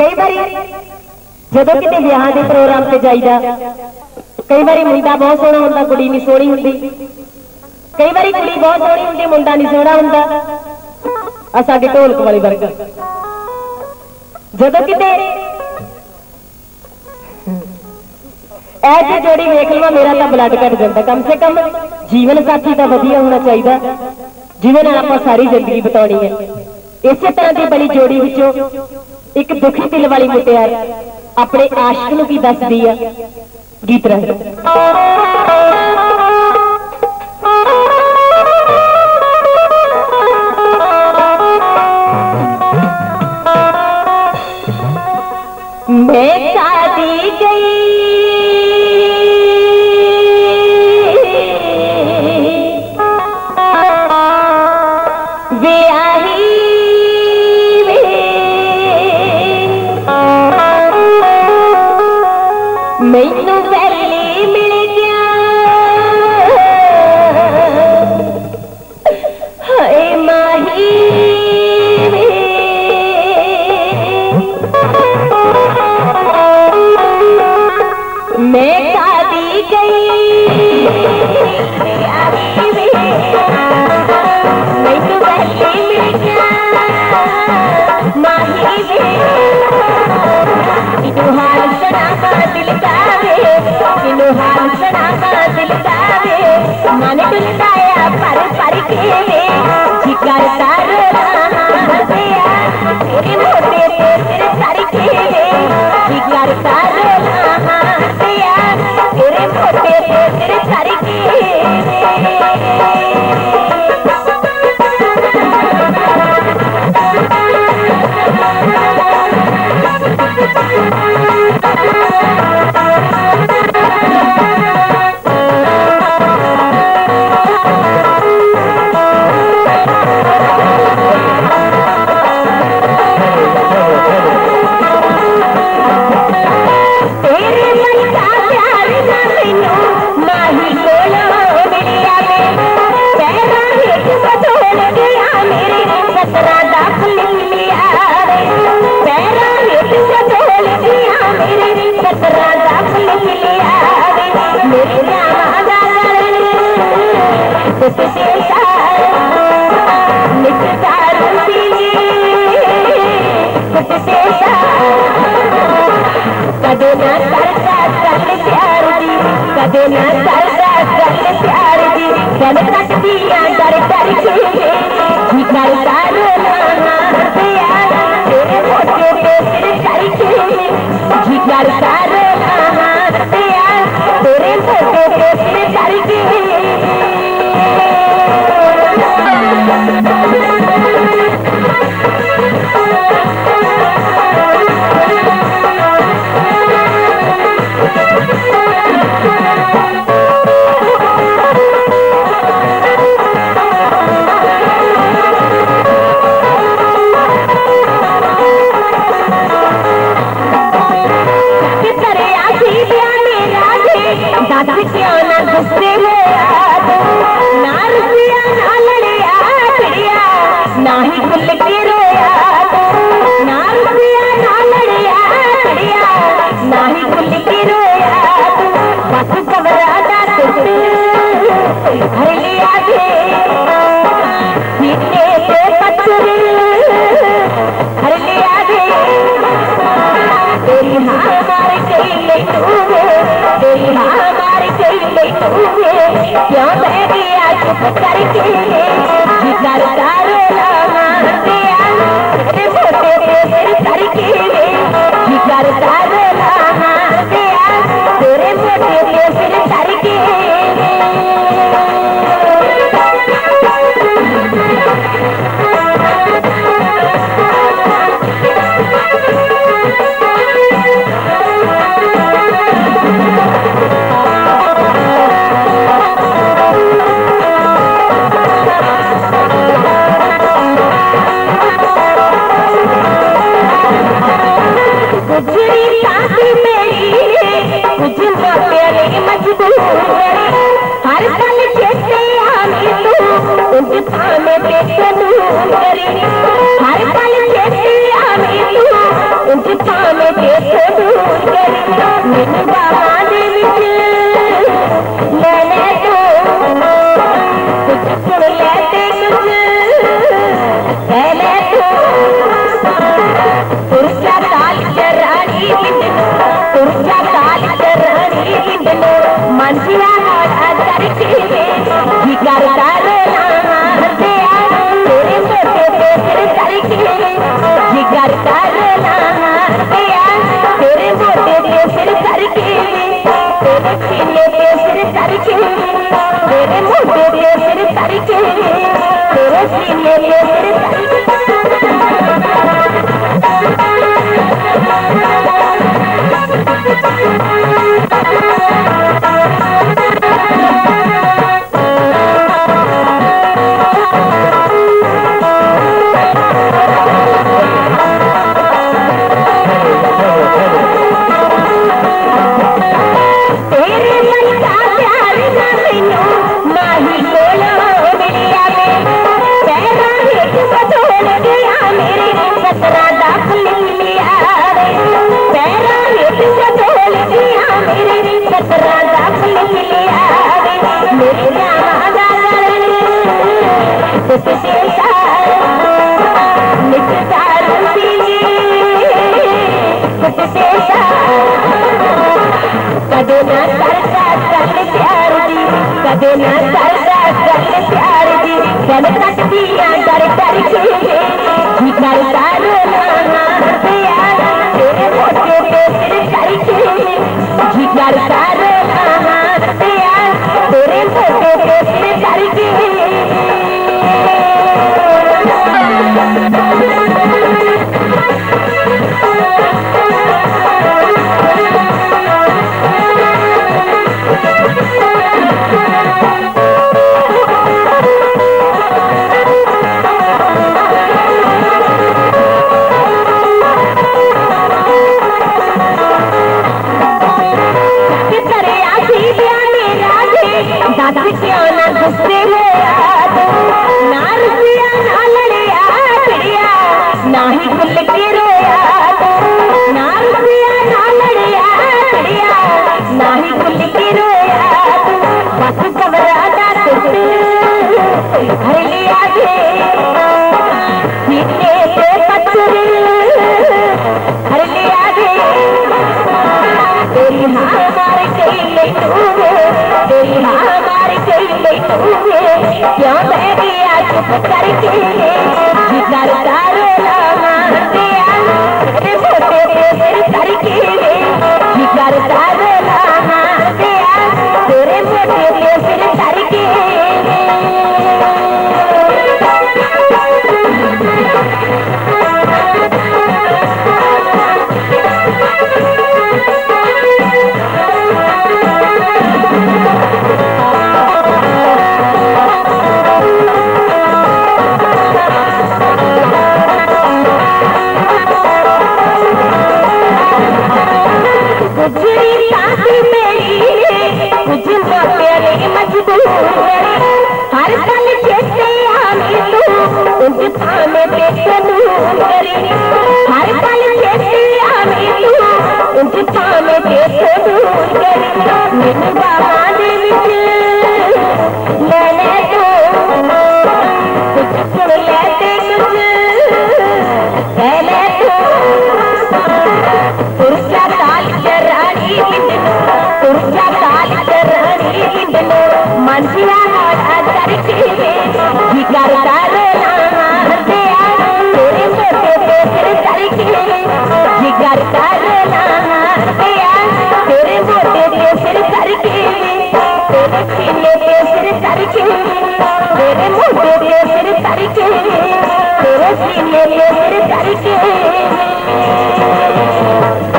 कई बार जदों किते ब्याह के प्रोग्राम से जाईदा कई बार मुंडा बहुत सोहना होंदा कुड़ी नहीं सोहनी होंदी, कई बार कुड़ी बहुत सोहनी होंदी मुंडा नहीं सोहना होंदा। आ साडे ढोलक वाले वर्ग जदों किते ऐसी जोड़ी वेख लवा मेरा तो ब्लड घट जाता। कम से कम जीवन साथी तो वधिया होना चाहिए जिन्हें नाल आपां सारी जिंदगी बिताउणी है। इसे तरह की बड़ी जोड़ी विचों एक दुखी दिल वाली मुटियार अपने आशिक नूं की दसदी है गीत राही। मैं शादी गई मैनू वैली मिल गया हाय माही मैं शादी गई मैनू वैली मिल गया माही हाल सुना दिल किनू हाल सुना दिल मन डुलदाया पर के जिगर तारो तेरे मोटे ते सिर सर के जिगर तारो तेरे मोटे ते सिर सर के कदे ना करता कर प्यार दी कदे ना करता कर प्यार दी गल कट दिया डर डर के जिगर तारो प्यार तेरे मोटे पे सिर करके जिगर तारो प्यार तेरे मोटे पे सिर करके क्यों ना गुस्से में ना रुपया ना लड़िया चिड़िया ना ही खुल के रोया ना रुपया ना लड़िया चिड़िया ना ही खुल के रोया बस घबराता हर लिया जीते से पत्थर हर लिया तेरी हाँ मार गई तेरी हाँ क्यों बह गया चुप करके जिगर तारो तेरे मोटे पे सिर करके जिगर तारो तेरे मोटे पे सिर करके हर पल पावे देखो दूर गरी मैनू बाबा दे विच ले ले तू कुछ सुन ले ते कुछ कह ले तू तुरचा ताल चरानी तुरचा ताल चरानी बिंदलो मनसिया मोड़ा करके जी करता रोना दिया तेरे मोटे पे फिर करके जी करता रोना दिया तेरे मोटे पे फिर करके तेरे सीने पे फिर करके तेरे मोटे पे फिर करके तेरे सीने पे फिर करके कदे ना करता चल प्यार दी कदे ना करता चल प्यार दी चल सकतियां डर डर के जी करता रोना दिया तेरे मोटे पे सिर करके जी करता रोना दिया तेरे मोटे पे सिर करके क्यों ना गुस्से में ना रुपया ना लड़िया चिड़िया ना ही खुल के रोया ना रुपया ना लड़िया चिड़िया ना ही खुल के रोया बस घबराता हर लिया सीने पे पत्थर हर लिया तेरी हाँ मार गई तेरी हाँ क्यों बह गया चुप करके जी करता रोना दिया तेरे मोटे पे सिर करके जी करता रोना दिया तेरे मोटे पे सिर करके हर पल चेते आमी तू उस थाने पे दूर करी हर पल चेते आमी तू उस थाने पे दूर करी मैनू बाबा दे विच ले ले तू कुछ सुन ले ते कुछ कह ले तू तुरचा ताल चरानी तुरचा ताल चरानी बिंदलो मनसिया मोड़ा करके जी करता रोना दिया तेरे मोटे पे फिर करके जी करता रोना दिया तेरे मोटे पे फिर करके तेरे सीने पे फिर करके तेरे मोटे पे फिर करके तेरे सीने पे फिर करके